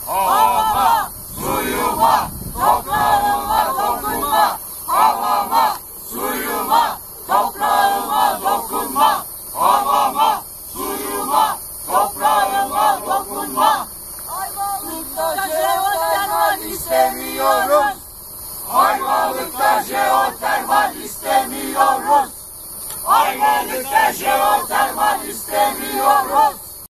Havama, suyuma, toprağıma dokunma. Havama, suyuma, toprağıma dokunma. Havama, suyuma, toprağıma dokunma. Ayvalık'ta jeotermal istemiyoruz. Ayvalık'ta jeotermal istemiyoruz. Ayvalık'ta jeotermal istemiyoruz.